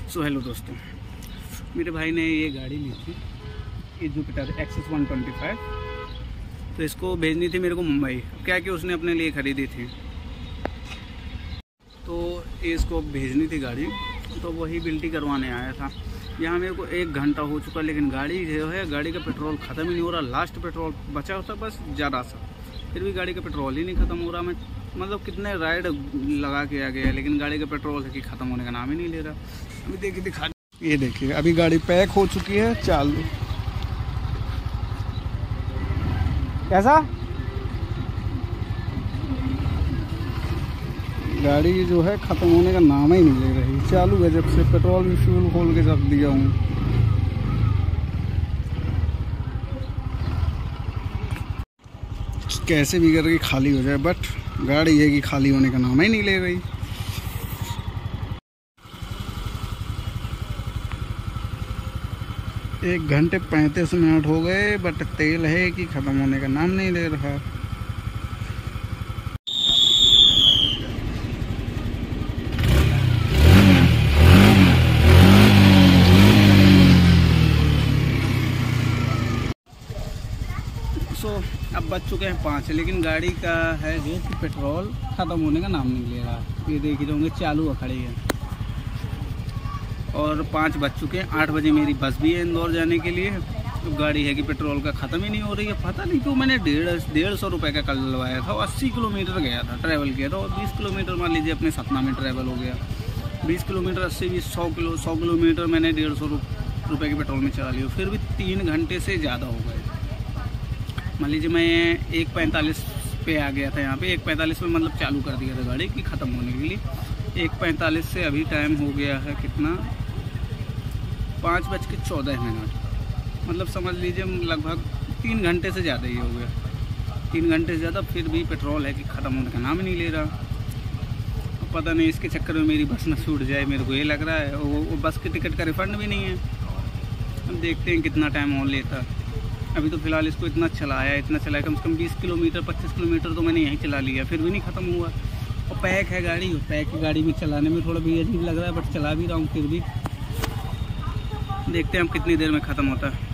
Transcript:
So hello दोस्तों, मेरे भाई ने ये गाड़ी ली थी, ये जुपिटर एक्सेस 125। तो इसको भेजनी थी मेरे को मुंबई। क्या कि उसने अपने लिए ख़रीदी थी, तो ये इसको भेजनी थी गाड़ी। तो वही बिल्टी करवाने आया था। यहाँ मेरे को 1 घंटा हो चुका, लेकिन गाड़ी जो है, गाड़ी का पेट्रोल ख़त्म ही नहीं हो रहा। लास्ट पेट्रोल बचा होता बस ज़्यादा सा, फिर भी गाड़ी का पेट्रोल ही नहीं ख़त्म हो रहा। मैं मतलब कितने राइड लगा के आ गया, लेकिन गाड़ी का पेट्रोल है कि ख़त्म होने का नाम ही नहीं ले रहा। अभी देखिए, दिखा, ये देखिए, अभी गाड़ी पैक हो चुकी है। चालू कैसा गाड़ी जो है ख़त्म होने का नाम ही नहीं ले रही। चालू है जब से, पेट्रोल भी फ्यूल खोल के रख दिया हूँ। कैसे भी करके खाली हो जाए, बट गाड़ी है कि खाली होने का नाम ही नहीं ले रही। एक घंटे 35 मिनट हो गए, बट तेल है कि ख़त्म होने का नाम नहीं ले रहा। अब बच चुके हैं 5, लेकिन गाड़ी का है जो कि पेट्रोल ख़त्म होने का नाम नहीं ले रहा। ये देख रहे होंगे, चालू खड़ी है। और 5 बज चुके हैं। 8 बजे मेरी बस भी है इंदौर जाने के लिए। तो गाड़ी है कि पेट्रोल का ख़त्म ही नहीं हो रही है। पता नहीं क्यों मैंने 150 रुपये का कल डलवाया था। 80 किलोमीटर गया था, ट्रैवल किया था। और 20 किलोमीटर मान लीजिए अपने सतना में ट्रैवल हो गया। 20 किलोमीटर 80 20 100 किलोमीटर मैंने 150 रुपये के पेट्रोल में चला लिया। फिर भी 3 घंटे से ज़्यादा हो गए। मान लीजिए मैं 1:45 पे आ गया था यहाँ पे। 1:45 में मतलब चालू कर दिया था गाड़ी की ख़त्म होने के लिए। 1:45 से अभी टाइम हो गया है कितना, 5:14। मतलब समझ लीजिए लगभग 3 घंटे से ज़्यादा ही हो गया। 3 घंटे से ज़्यादा, फिर भी पेट्रोल है कि ख़त्म होने का नाम ही नहीं ले रहा। पता नहीं इसके चक्कर में मेरी बस ना छूट जाए, मेरे को ये लग रहा है। वो बस की टिकट का रिफ़ंड भी नहीं है। अब देखते हैं कितना टाइम और लेता। अभी तो फ़िलहाल इसको इतना चलाया कम से कम 20 किलोमीटर 25 किलोमीटर तो मैंने यहीं चला लिया, फिर भी नहीं ख़त्म हुआ। और पैक है गाड़ी, पैक की गाड़ी में चलाने में थोड़ा भी अजीब लग रहा है, बट चला भी रहा हूँ। फिर भी देखते हैं हम कितनी देर में ख़त्म होता है।